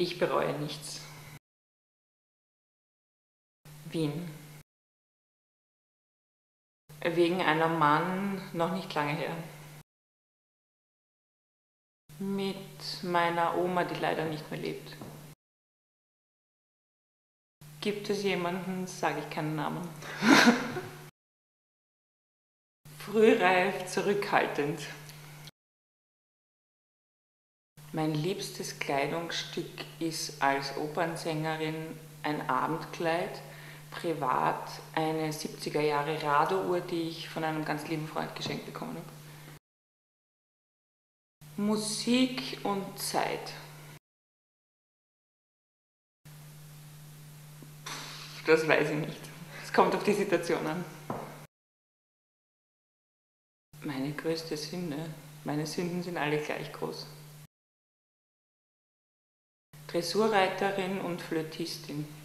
Ich bereue nichts. Wien. Wegen einem Mann noch nicht lange her. Mit meiner Oma, die leider nicht mehr lebt. Gibt es jemanden, sage ich keinen Namen. Frühreif, zurückhaltend. Mein liebstes Kleidungsstück ist als Opernsängerin ein Abendkleid, privat eine 70er Jahre Rado-Uhr, die ich von einem ganz lieben Freund geschenkt bekommen habe. Musik und Zeit. Das weiß ich nicht. Es kommt auf die Situation an. Meine größte Sünde. Meine Sünden sind alle gleich groß. Dressurreiterin und Flötistin.